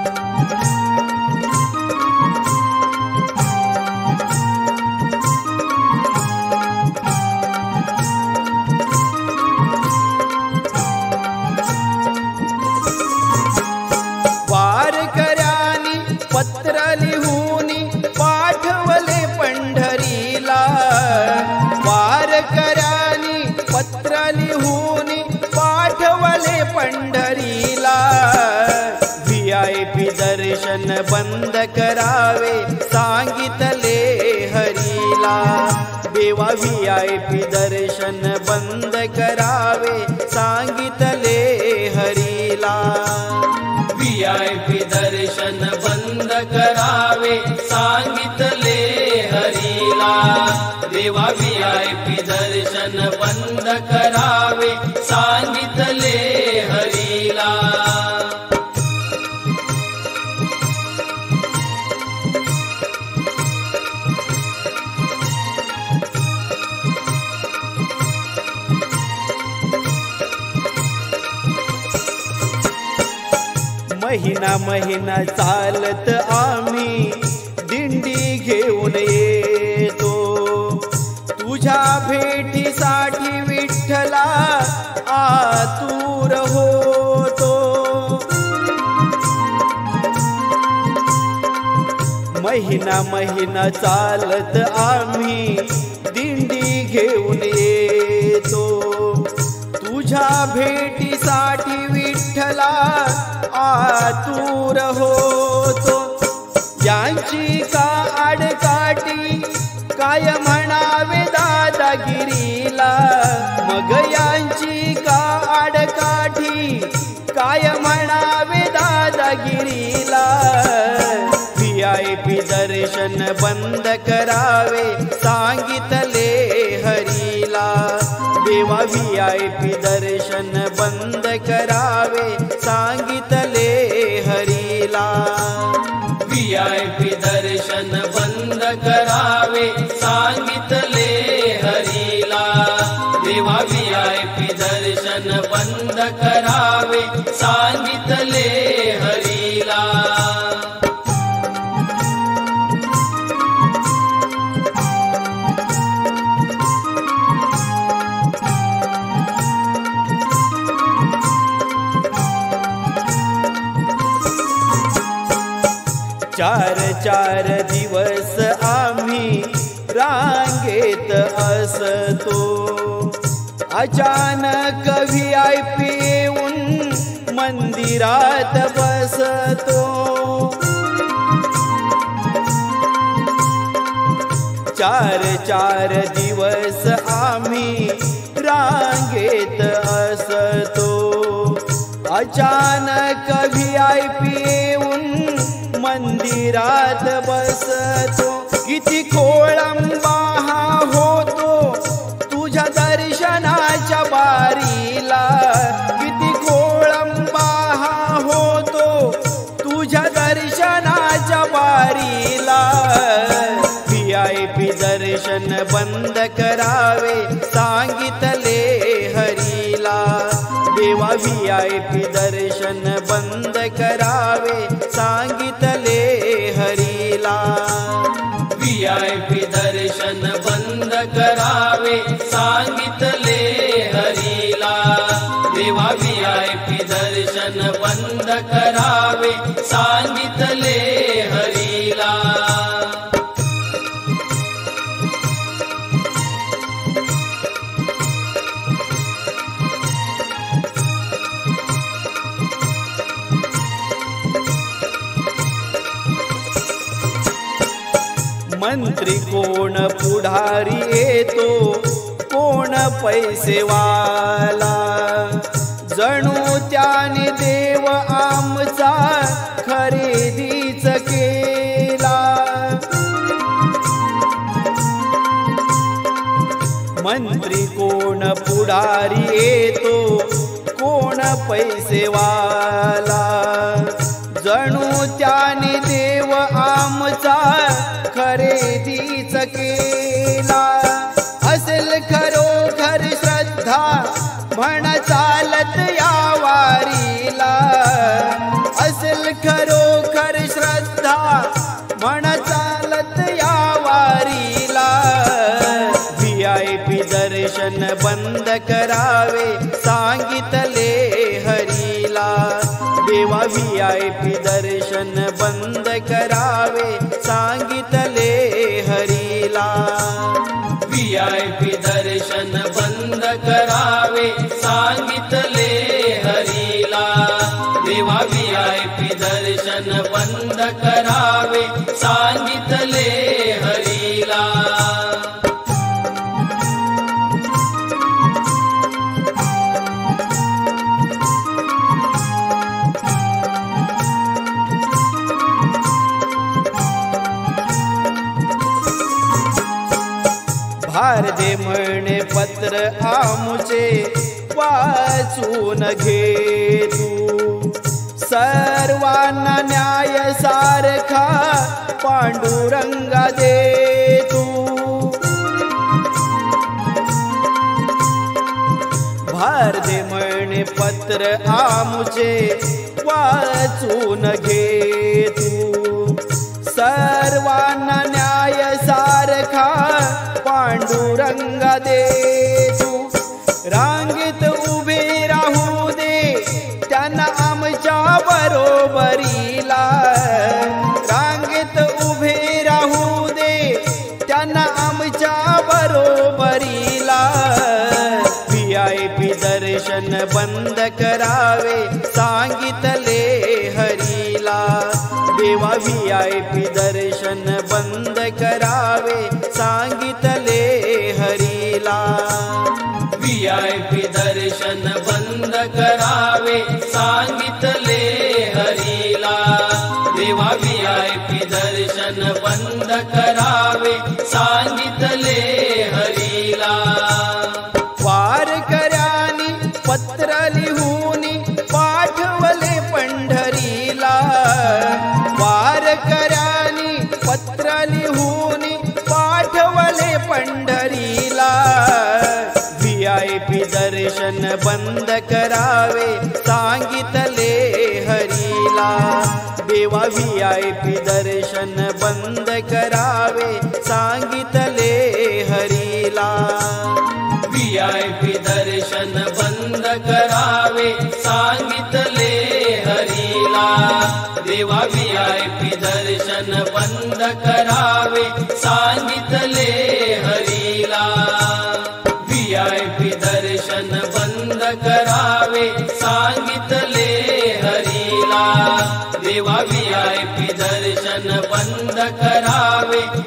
वारकऱ्यांनी पत्र लिहूनी पाठवले पंढरीला, वारकऱ्यांनी पत्र लिहूनी पाठवले पंढरीला। VIP दर्शन बंद करावे सांगितले हरीला, देवा VIP दर्शन बंद करावे सांगितले हरीला। VIP दर्शन बंद करावे सांगितले हरीला, देवा VIP दर्शन बंद करावे सांगितले हरीला। महिना महिना चालत आम्ही दिंडी घेऊन येतो, तुझ्या भेटीसाठी विठ्ठला आतुर होतो। महिना महिना चालत आम्ही दिंडी घेऊन येतो, तुझ्या भेटीसाठी विठ्ठला आतुर होतो। यांची का आडकाठी काय म्हणावे दादागिरीला, मग यांची का आडकाठी काय म्हणावे दादागिरीला। VIP दर्शन बंद करावे सांगितले हरीला, देवा VIP दर्शन बंद करावे सांगितले हरीला। VIP दर्शन बंद करावे सांगितले हरीला, देवा VIP दर्शन बंद करावे सांगितले हरीला। चार चार दिवस आम्ही रांगेत असतो, अचानक VIP येऊन मंदिरात बसतो। चार चार दिवस आम्ही रांगेत असतो, अचानक VIP येऊन मंदिरात बसतो। किती खोळंबा होतो तुझ्या दर्शनाच्या बारीला, किती खोळंबा होतो तुझ्या दर्शनाच्या बारीला। VIP दर्शन बंद करावे सांगितले हरीला, देवा VIP दर्शन बंद करावे सांगितले हरीला। VIP दर्शन बंद करावे सांगितले हरीला, देवा VIP दर्शन बंद करावे सांगितले हरीला। मंत्री कोण पुढारी येतो कोण पैसेवाला, जणू त्याने देव आमचा खरेदीच केला। मंत्री कोण पुढारी येतो कोण पैसेवाला, जणू त्याने देव आमचा खरेदीच केला। असेल खरोखर श्रद्धा म्हण चालत या वारीला, असेल खरोखर बंद करावे सांगितले हरीला। देवा VIP दर्शन बंद करावे सांगितले हरीला। VIP दर्शन बंद करावे सांगितले हरीला। देवा VIP दर्शन बंद करावे सांगितले हरीला। भारदे म्हणे पत्र आमुचे वाचून घे तू। सर्वांना न्याय सारखा पांडुरंगा दे तू। भारदे म्हणे पत्र आमुचे वाचून घे तू। सर्वांना न्याय सारखा पांडुरंगा दे तू। रांगेत उभे राहू दे त्यांना आमच्या बरोबरीला। रांगेत उभे राहू दे त्यांना आमच्या बरोबरीला। VIP दर्शन बंद करावे सांगितले हरीला। देवा VIP दर्शन बंद करावे सांगितले हरीला। VIP दर्शन बंद करावे सांगितले हरीला। देवा VIP दर्शन बंद करावे सांगितले हरीला। वारकऱ्यांनी पत्र लिहूनी पाठवले पंढरीला। वारकऱ्यांनी पत्र लिहूनी पाठवले पंढरीला। VIP दर्शन बंद करावे सांगितले हरीला। देवा VIP दर्शन बंद करावे सांगितले हरीला। VIP दर्शन बंद करावे सांगितले हरीला। देवा VIP दर्शन बंद करावे सांगितले हरीला। VIP दर्शन बंद करावे सांगितले हरीला। देवा VIP दर्शन बंद करावे